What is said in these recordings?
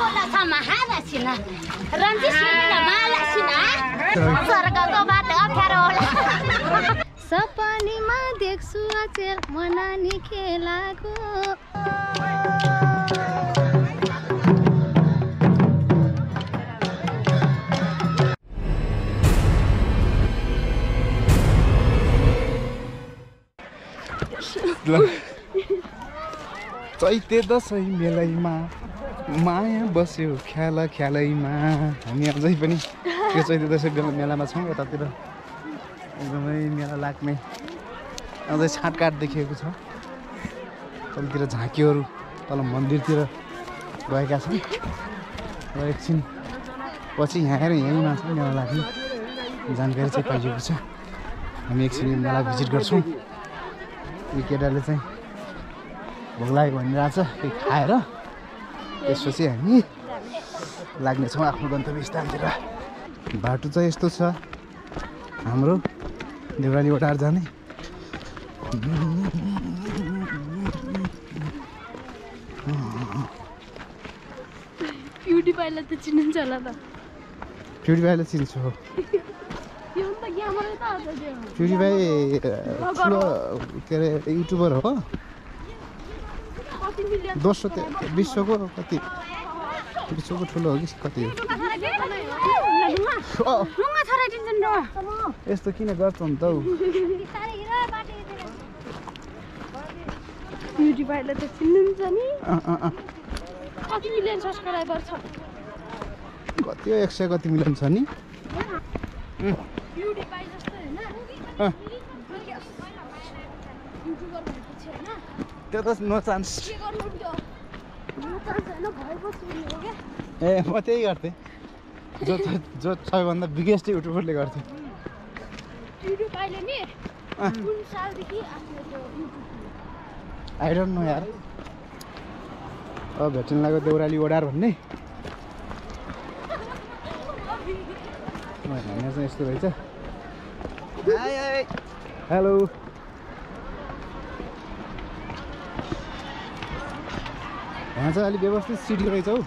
सपनीमा देख्छु अचेल मनानी खेलाको चैते दसैँ मेलैमा माया बस्यो ख्याल ख्यालैमा। हामी अझै पनि यो चैते दसैँ मेलामा छौँ। यतातिर एकदमै मेला लाग्ने अझै छाँटकाट देखिएको छ। तलतिर झाँकीहरू तल मन्दिरतिर गएका छन् र एकछिन पछि यहाँ आएर यहीँमा चाहिँ मेला लाग्ने जानकारी चाहिँ पाइएको छ। हामी एकछिन मेला भिजिट गर्छौँ। यो केटाले चाहिँ भोक लागेको भनिरहेछ केही खाएर त्यसपछि हामी लाग्नेछौँ आफ्नो गन्तव्य स्थानतिर। बाटो चाहिँ यस्तो छ हाम्रो देउराली वटार जाने। प्युडिफाईलाई त चिन्नुहुन्छ होला त? प्युडिफाईलाई चिन्छु हो। प्युडिफाई ठुलो के अरे युट्युबर हो। दोस्रो विश्वको कति विश्वको ठुलो हो कि कति हो? यस्तो किन गर्छ नि त हौ? प्युडिफाईलाई त चिन्नुहुन्छ नि? कति मिलियन सब्सक्राइबर छ? कति हो 100 कति मिलियन छ नि? प्युडिफाई जस्तो हैन? त्यो त नो चान्स। ए म त्यही गर्थेँ जो सबैभन्दा बिगेस्ट युट्युबरले गर्थ्यो। आई डोन्ट नो यार। अब भेट्न लाग्यो देउराली ओडार भन्ने चाहिँ यस्तो रहेछ। हेलो यहाँ चाहिँ अलिक व्यवस्थित सिटी रहेछ हौ।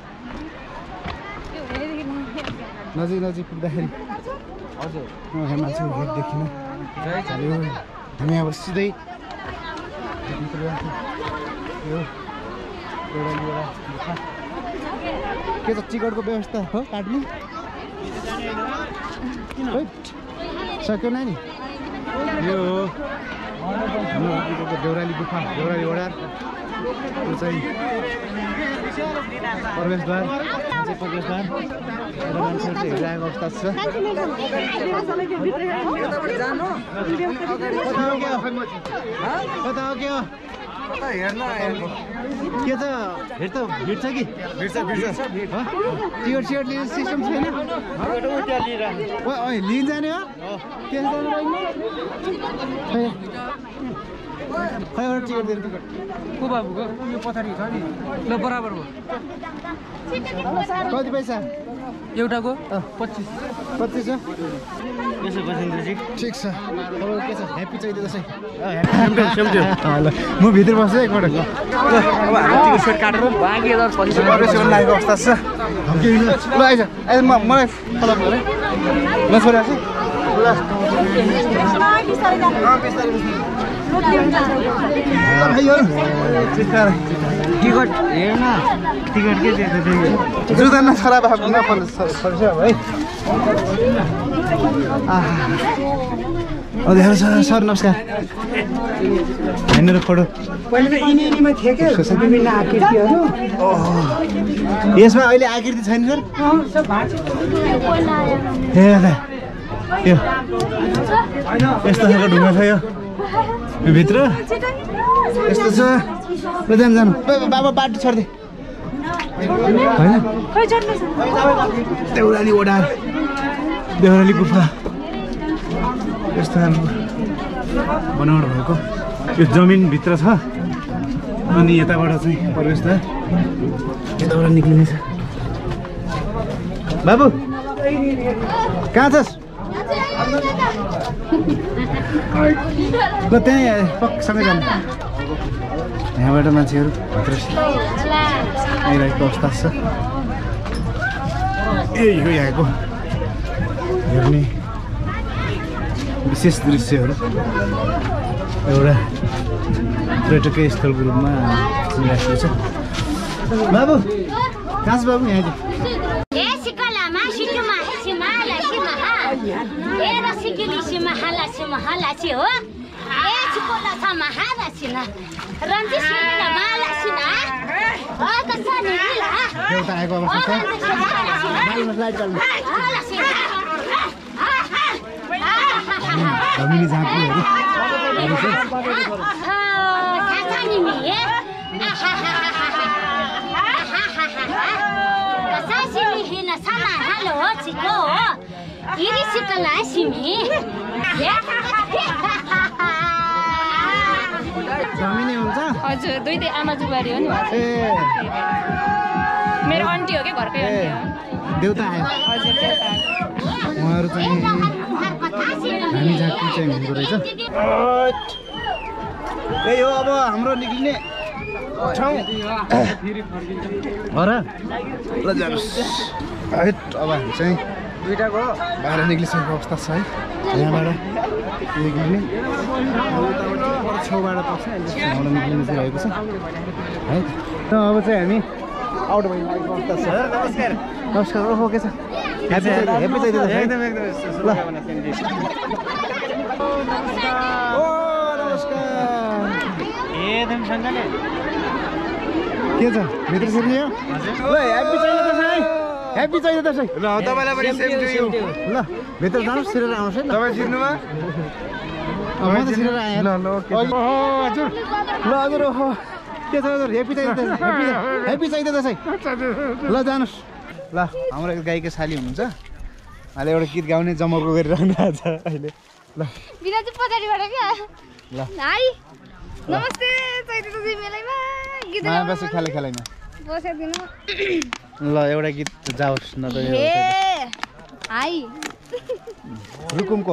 नजिक नजिक पुग्दाखेरि हजुर यहाँ मान्छेको भिड देखिन। हामी अब सिधै के छ टिकटको व्यवस्था हो काट्ने? सक्यो नानी? यो हो देउराली गुफा देउराली ओडार। यो चाहिँ प्रवेशद्वार प्रवेशद्वार मान्छेहरू चाहिँ हेरिरहेको अवस्था छ। कता हो के हो हेर्न के छ? भिड त भिड छ कि? भिड छ टिकट सिकट लिने सिस्टम छैन? लिन जाने हो? के खै एउटा टिकट दिनु टिकट को बाबुको यो पछाडि छ नि ल बराबर हो। कति पैसा एउटाको? 25 हो। यसो बसिन्द्रजी ठिक छ। तपाईको के छ? ह्याप्पी चैते दसैँ। ल म भित्र बस्छु एकपल्ट। अब हामी टिकट सेट काटेर बाँकी 1000 प्रवेश लागेको अवस्था छ। ल आइज मलाई फलो गरे ल छोराछु ल टिकट हेर्न टिकट के जुत्ता नखराब नपर्छ है। सर नमस्कार। हेर्नु फोटो पहिले यिनीमा थिए के विभिन्न आकृतिहरू। यसमा अहिले आकृति छैन सर? ए यो यस्तो खालको ढुङ्गा छ यो भित्र यस्तो छ। ल जानु जानु बाबा बाटो छोड्दे होइन? देउराली ओडार देउराली गुफा यस्तो खालको बनावट भएको यो जमिनभित्र छ। अनि यताबाट चाहिँ प्रवेशद्वार यताबाट निक्लिनेछ। बाबु कहाँ छस्? ल त्यहाँ पक्कसँगै जानु। यहाँबाट मान्छेहरू भित्र आइरहेको अवस्था छ। यही हो यहाँको हेर्ने विशेष दृश्यहरू एउटा पर्यटकीय स्थलको रूपमा चलिरहेको छ। बाबु कहाँ छ बाबु यहाँ चाहिँ? देउता आएको अवस्था छ। धमिनी झाँक्रीहरू धमिनी हुन्छ हजुर दुईटै आमा जुबारी हो नि ए मेरो आन्टी हो के घरकै आन्टी हो देउता आयो हजुर देउता उहाँहरू चाहिँ हामी झाँक्री चाहिँ हुँदो रहेछ। यही हो अब हाम्रो निक्लिने ठाउँ हो र ल जानुहोस्। अब हामी चाहिँ दुईटाको बाहिर निक्लिसकेको अवस्था छ है। यहाँबाट निक्लिने छेउबाट पर्छ अहिले निक्लिनु चाहिँ रहेको छ है। अब चाहिँ हामी आउट भइरहेको अवस्था छ। नमस्कार नमस्कार। ओहो के छ ह्याप्पी चाहिँ एकदम एकदम ल ओ नमस्कार एकदम सँगले के छ भित्र छिर्ने हो? ल ह्याप्पी चाहियो दसैँ ह्याप्पी चाहियो दसैँ। ल तपाईँलाई पनि सेम टु यु। ल भित्र जानुहोस् छिरेर आउनुहोस् है। तपाईँ छिर्नुभयो? म त छिरेर आएँ। ल ल ओके। हजुर ल हजुर ओहो के छ हजुर ह्याप्पी चाहियो दसैँ ह्याप्पी चाहियो दसैँ। ल जानुहोस्। ल हाम्रो एक गाईको साली हुनुहुन्छ अहिले एउटा गीत गाउने जमर्को गरिरहनु भएको छ अहिले। ल बिराजु पछाडिबाट क्या ल हाई नमस्ते चैते दसैँ मेलामा गीत मायाबासी खेलाइमा बसाइदिनु ल एउटा गीत जाओस् न त यो हाई रुकुमको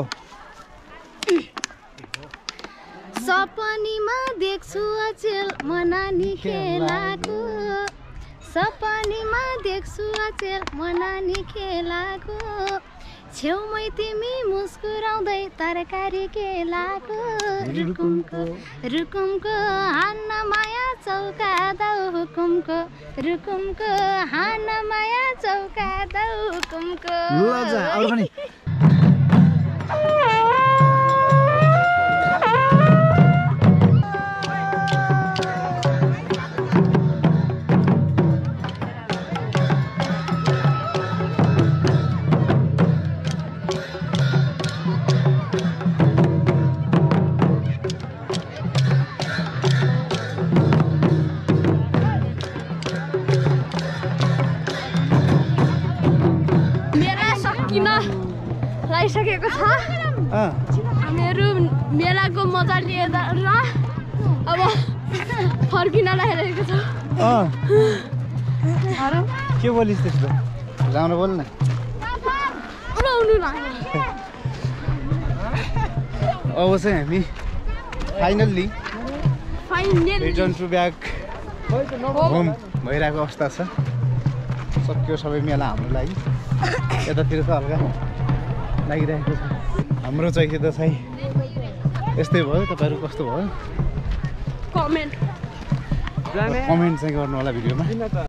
सपनीमा देख्छु अचेल मनानी खेलाको सपनीमा देख्छु अचेल मनानी खेलाको छेउमै तिमी मुस्कुराउँदै तरकारी केलाको रुकुमको रुकुमको हान्न माया चौका दाउ हुकुमको रुकुमको हान्न माया चौका दाउ हुकुमको ल जा अरु पनि लागिसकेको छ हामीहरू मेलाको मजा लिएर अब फर्किन लागिरहेको छ। के बोलिस् त्यस्तो राम्रो बोल न। उडाउनु लाग्यो अब चाहिँ हामी finally return to back home भइरहेको अवस्था छ। सक्यो सबै मेला हाम्रो लागि यतातिर त हल्का लागिरहेको छ। हाम्रो चाहिँ दसैँ यस्तै भयो। तपाईँहरू कस्तो भयो कमेन्ट चाहिँ गर्नु होला भिडियोमा।